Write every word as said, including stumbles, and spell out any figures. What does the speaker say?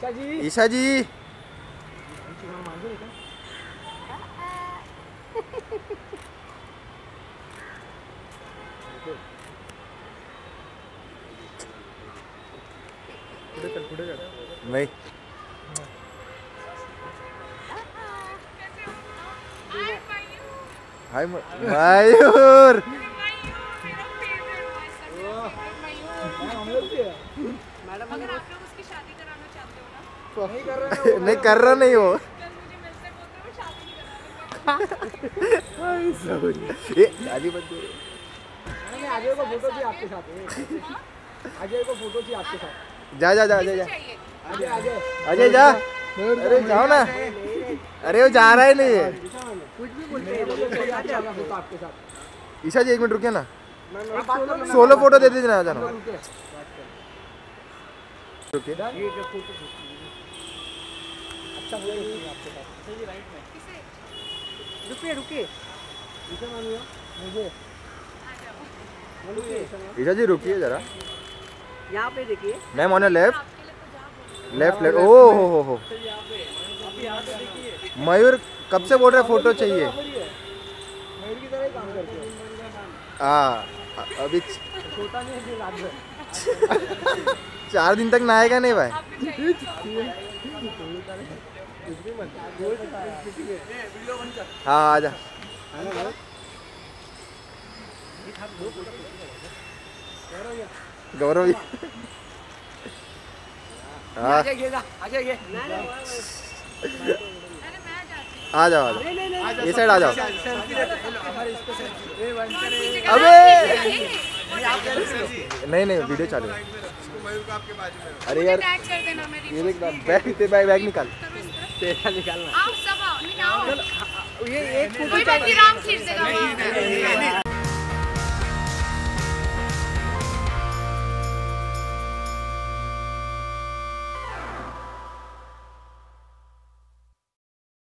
ईशा जी ईशा जी नहीं हाय मयूर मैडम अगर आप लोग उसकी शादी कराना चाहते हो ना नहीं कर रहा नहीं कर रहा नहीं हो ये आजी बंदे अजय को फोटो चाहिए आपके साथ अजय को फोटो चाहिए आपके साथ जा जा जा अजय जा अजय अजय अजय जा अरे जाओ ना अरे वो जा रहा है नहीं कुछ भी बोलते हैं फोटो आपके साथ ईशा जी एक मिनट रुकिए ना सोलो फोटो दे दीजिए ना जाना रुकिए अच्छा आपके साथ राइट में रुकिए रुकिए मुझे ईशा जी रुकिए जरा यहाँ पे देखिए ma'am on left left left ओ हो हो हो मयूर कब से बोल रहे फोटो चाहिए मयूर की तरह ही काम करते हैं हाँ अभी छोटा नहीं है रात भर चार दिन तक नहाएगा नहीं भाई हाँ आजा गौरव जी हाँ आ जाओ आ जाओ ये साइड आ जाओ अबे नहीं नहीं वीडियो चालू है अरे यार ये देख बैग बैग बैग निकाल तेरा निकालना आओ सब आओ निकालो ये एक कोई बात नहीं राम खीर देगा वहाँ